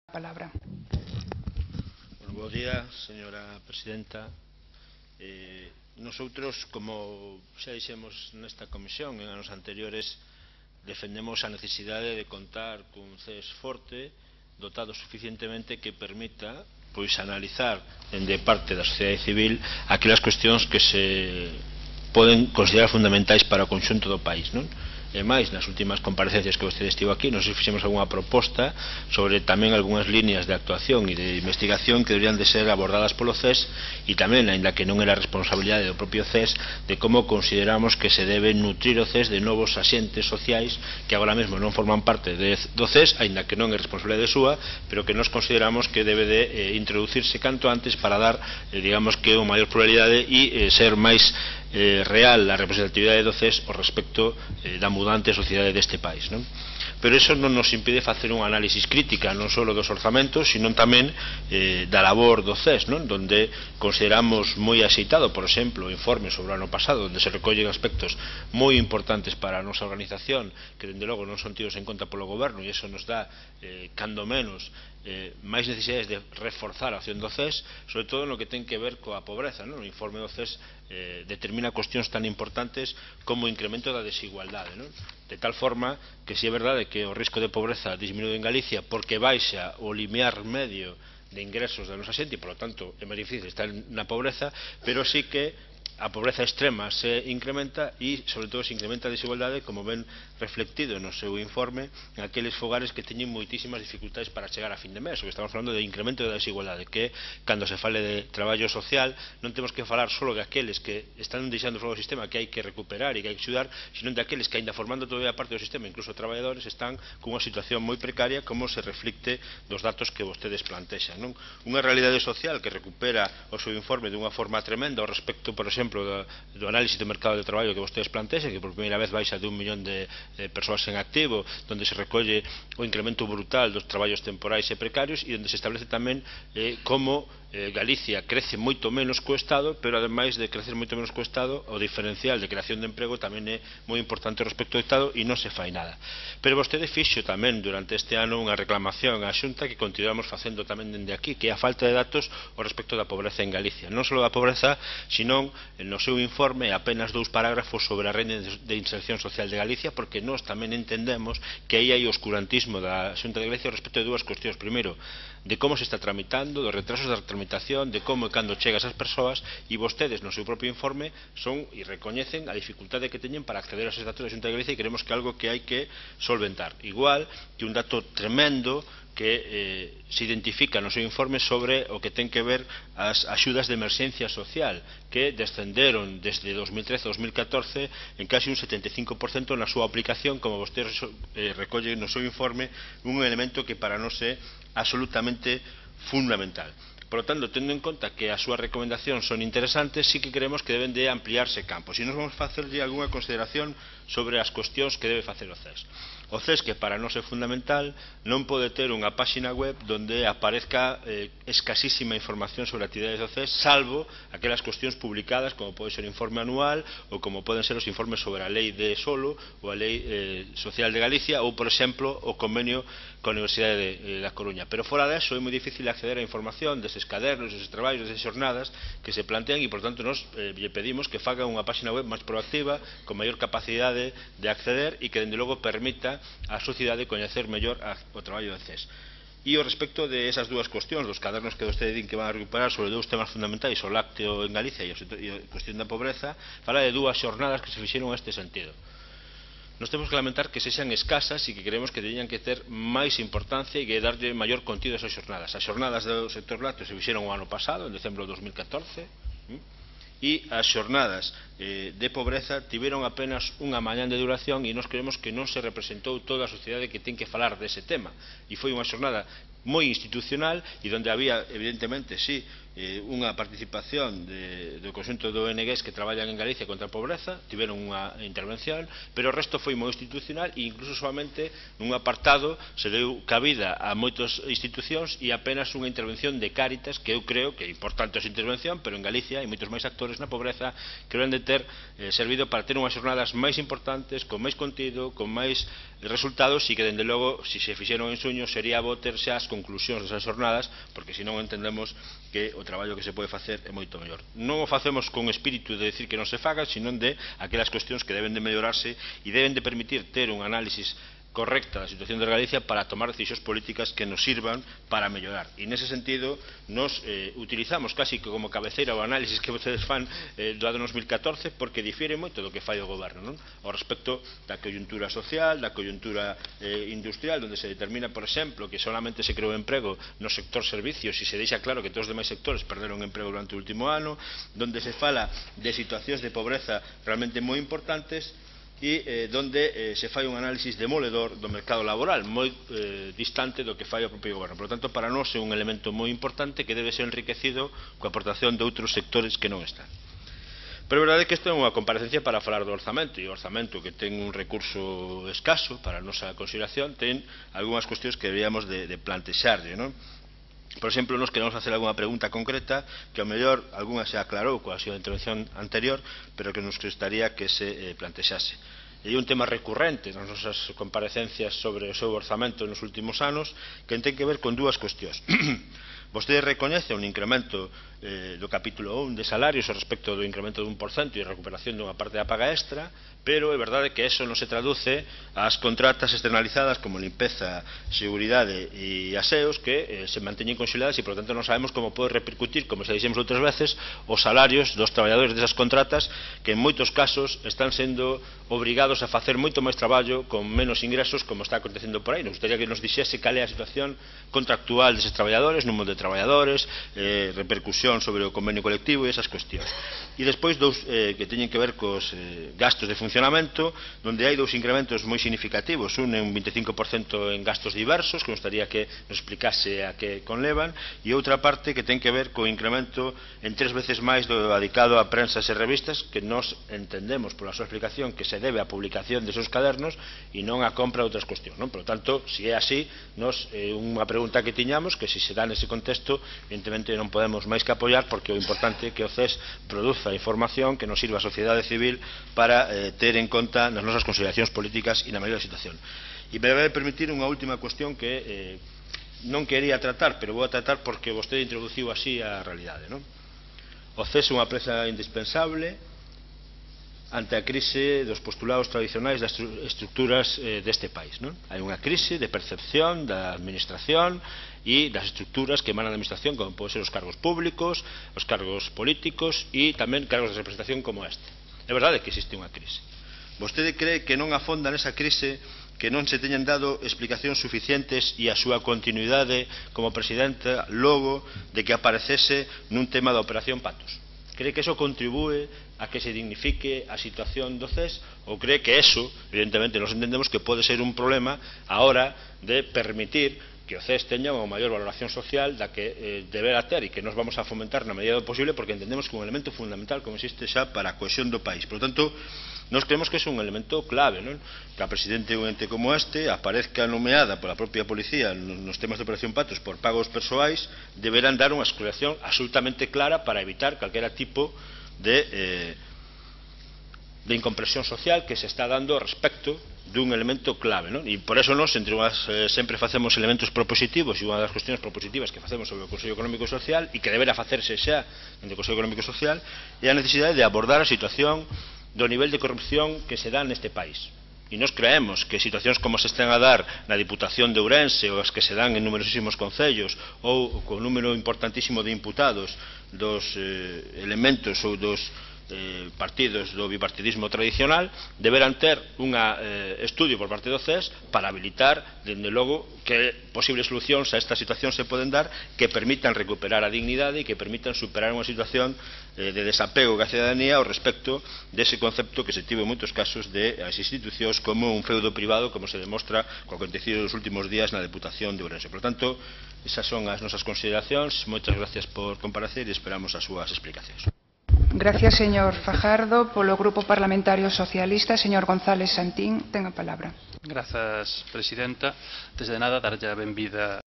palabra. Bo día, señora presidenta. Nosotros, como xa dixemos nesta comisión en anos anteriores, defendemos a necesidade de contar cun CES forte, dotado suficientemente que permita analizar dende parte da sociedade civil aquelas cuestións que se poden considerar fundamentais para o conxunto do país, non? E máis, nas últimas comparecencias que vostede estivo aquí, nos fixemos algunha proposta sobre tamén algunhas líneas de actuación e de investigación que deberían de ser abordadas polo CES e tamén, aínda que non era responsabilidade do propio CES, de como consideramos que se debe nutrir o CES de novos axentes sociais que agora mesmo non forman parte do CES, aínda que non é responsabilidade súa, pero que nos consideramos que debe de introducirse canto antes para dar, digamos que, unha maior pluralidade e ser máis real a representatividade do CES ao respecto da mudante sociedade deste país, non? Pero iso non nos impide facer un análisis crítica non só dos orzamentos, sino tamén da labor do CES, non? Donde consideramos moi axeitado, por exemplo, o informe sobre o ano pasado, onde se recollen aspectos moi importantes para a nosa organización, que dende logo non son tidos en conta polo goberno, e iso nos dá, cando menos, máis necesidades de reforzar a acción do CES, sobre todo no que ten que ver coa pobreza, non? O informe do CES determina cuestións tan importantes como o incremento da desigualdade, non? De tal forma que si é verdade que o risco de pobreza disminuíu en Galicia porque baixa o limiar medio de ingresos da nosa xente e, polo tanto, é máis difícil estar na pobreza, pero sí que a pobreza extrema se incrementa e, sobre todo, se incrementa a desigualdade, como ven reflectido no seu informe, en aqueles fogares que teñen moitísimas dificultades para chegar a fin de mes. O que estamos falando de incremento da desigualdade, que, cando se fale de traballo social, non temos que falar só de aqueles que están deixando fora do sistema, que hai que recuperar e que hai que axudar, sino de aqueles que, ainda formando todavía parte do sistema, incluso traballadores, están cunha situación moi precaria, como se reflicte dos datos que vostedes plantexan, non? Unha realidade social que recupera o seu informe dunha forma tremenda ao respecto, por exemplo, do análisis do mercado de traballo que vostedes plantexan, que por primeira vez baixa de 1 millón de persoas en activo, donde se recolle o incremento brutal dos traballos temporais e precarios e onde se establece tamén como Galicia crece moito menos co Estado, pero ademais de crecer moito menos co Estado, o diferencial de creación de emprego tamén é moi importante respecto ao Estado e non se fai nada. Pero vostede fixo tamén durante este ano unha reclamación á Xunta que continuamos facendo tamén dende aquí, que é a falta de datos ao respecto da pobreza en Galicia. Non só da pobreza, sino no seu informe apenas 2 parágrafos sobre a renda de inserción social de Galicia, porque nós tamén entendemos que aí hai oscurantismo da Xunta de Galicia respecto de dúas cuestións. Primeiro, de como se está tramitando, dos retrasos da tramitación, de como e cando chega a esas persoas, e vostedes no seu propio informe son e recoñecen a dificultade que teñen para acceder a esos datos da Xunta de Galicia, e creemos que é algo que hai que solventar. Igual que un dato tremendo que se identifica no seu informe sobre o que ten que ver as axudas de emerxencia social, que descenderon desde 2013 a 2014 en casi un 75% na súa aplicación, como vostede recolle no seu informe, un elemento que para nós é absolutamente fundamental. Por lo tanto, tendo en conta que as súas recomendacións son interesantes, sí que creemos que deben de ampliarse campos. E nos vamos a facerlle algunha consideración sobre as cuestións que debe facer o CES. O CES, que para nós é fundamental, non pode ter unha páxina web donde aparezca escasísima información sobre a actividade do CES, salvo aquelas cuestións publicadas, como pode ser o informe anual, ou como poden ser os informes sobre a lei de solo, ou a lei social de Galicia, ou, por exemplo, o convenio coa Universidade da Coruña. Pero fora deso é moi difícil acceder á información deses cadernos, deses traballos, desas xornadas que se plantean, e, por tanto, nós lle pedimos que faga unha páxina web máis proactiva, con maior capacidade de acceder e que, dende logo, permita a sociedade coñecer mellor o traballo do CES. E ao respecto de esas dúas cuestións, dos cadernos que vostede din que van a recuperar sobre 2 temas fundamentais, o lácteo en Galicia e a cuestión da pobreza, fala de 2 xornadas que se fixeron neste sentido. Nos temos que lamentar que sexan escasas e que creemos que teñan que ter máis importancia e que darlle maior contido a esas xornadas. As xornadas do sector lácteo se fixeron o ano pasado, en decembro de 2014, e as xornadas de pobreza tiveron apenas unha mañá de duración e nós creemos que non se representou toda a sociedade que ten que falar dese tema, e foi unha xornada moi institucional e donde había, evidentemente, sí, unha participación do conxunto de ONGs que traballan en Galicia contra a pobreza, tiveron unha intervención, pero o resto foi moi institucional e incluso solamente nun apartado se deu cabida a moitas institucións e apenas unha intervención de Cáritas, que eu creo que é importante a súa intervención, pero en Galicia hai moitos máis actores na pobreza que deben de ter servido para ter unhas jornadas máis importantes, con máis contido, con máis resultados e que, dende logo, se se fixeron en suño, sería bo ter xa as conclusións desas jornadas, porque senón entendemos que o traballo que se pode facer é moito mellor. Non o facemos con espírito de decir que non se faga, senón de aquelas cuestións que deben de mellorarse e deben de permitir ter un análisis correcta da situación de Galicia para tomar decisións políticas que nos sirvan para mellorar. E nese sentido nos utilizamos casi como cabeceira o análisis que vostedes fan do ano 2014 porque difiere moito do que fai o goberno, non? Ao respecto da coyuntura social, da coyuntura industrial, onde se determina, por exemplo, que solamente se creou emprego no sector servicios e se deixa claro que todos os demais sectores perderon emprego durante o último ano, onde se fala de situacións de pobreza realmente moi importantes e donde se fai un análisis demoledor do mercado laboral moi distante do que fai o propio goberno. Por lo tanto, para nós é un elemento moi importante que debe ser enriquecido coa aportación de outros sectores que non están. Pero a verdade é que isto é unha comparecencia para falar do orzamento, e o orzamento, que ten un recurso escaso para a nosa consideración, ten algunhas cuestións que deberíamos de plantexarlle, non? Por exemplo, nos queremos facer algunha pregunta concreta que ao mellor algunha se aclarou coa súa intervención anterior, pero que nos gustaría que se plantexase. E un tema recurrente nas nosas comparecencias sobre o seu orzamento nos últimos anos, que ten que ver con dúas cuestións. Vostede recoñece un incremento do capítulo 1 de salarios ao respecto do incremento de 1% e recuperación dunha parte da paga extra, pero é verdade que eso non se traduce ás contratas externalizadas como limpeza, seguridade e aseos que se manteñen conxeladas e, por lo tanto, non sabemos como pode repercutir, como xa dixemos outras veces, os salarios dos traballadores desas contratas que en moitos casos están sendo obrigados a facer moito máis traballo con menos ingresos, como está acontecendo por aí. Nos gustaría que nos dixese cal é a situación contractual deses traballadores, número de traballadores, repercusión sobre o convenio colectivo e esas cuestións. E despois dous que teñen que ver cos gastos de funcionamento, onde hai dous incrementos moi significativos, un en un 25% en gastos diversos, que nos gustaría que nos explicase a que conlevan, e outra parte que ten que ver co incremento en 3 veces máis do dedicado a prensas e revistas, que nos entendemos pola súa explicación que se debe á publicación de seus cadernos e non á compra de outras cuestións, non? Por lo tanto, se é así, nos unha pregunta que tiñamos, que se se dá nese contexto, evidentemente non podemos máis que apoiar, porque o importante é que o CES produza información que nos sirva a sociedade civil para ter en conta nas nosas consideracións políticas e na mellor situación. E me vai permitir unha última cuestión que non quería tratar, pero vou a tratar porque vostede introduciu así a realidade, non? O CES é unha peza indispensable ante a crise dos postulados tradicionais das estructuras deste país, non? Hai unha crise de percepción da administración e das estructuras que emanan da administración, como poden ser os cargos públicos, os cargos políticos e tamén cargos de representación como este. É verdade que existe unha crise. Vostede cree que non afonda nesa crise, que non se teñan dado explicacións suficientes e a súa continuidade como presidenta logo de que aparecese nun tema da Operación Patos? Cree que eso contribúe a que se dignifique a situación do CES, ou cree que eso, evidentemente, nos entendemos que pode ser un problema a hora de permitir que o CES teña unha maior valoración social da que deberá ter e que nos vamos a fomentar na medida do posible, porque entendemos que é un elemento fundamental como existe xa para a cohesión do país. Por lo tanto, nós creemos que é un elemento clave, non? Que a presidente de un ente como este aparezca nomeada pola propia policía nos temas de Operación Patos por pagos persoais, deberán dar unha explicación absolutamente clara para evitar calquera tipo de incompresión social que se está dando respecto dun elemento clave, non? E por eso nós, entre unhas, sempre facemos elementos propositivos, e unha das cuestións propositivas que facemos sobre o Consello Económico e Social, e que deberá facerse xa dentro do Consello Económico e Social, é a necesidade de abordar a situación do nivel de corrupción que se dá neste país. E nós creemos que situacións como se están a dar na Diputación de Ourense, ou as que se dan en numerosísimos concellos, ou con un número importantísimo de imputados dos elementos ou dos partidos do bipartidismo tradicional deberán ter un estudio por parte do CES para habilitar, dende logo, que posibles solucións a esta situación se poden dar que permitan recuperar a dignidade e que permitan superar unha situación de desapego da cidadanía ao respecto dese concepto que se tivo en moitos casos de as institucións como un feudo privado, como se demostra co acontecido nos últimos días na Deputación de Ourense. Por tanto, esas son as nosas consideracións. Moitas gracias por comparecer e esperamos as súas explicacións. Gracias, señor Fajardo. Polo Grupo Parlamentario Socialista, señor González Santín, ten a palabra. Grazas, presidenta. Desde nada, darlle a benvida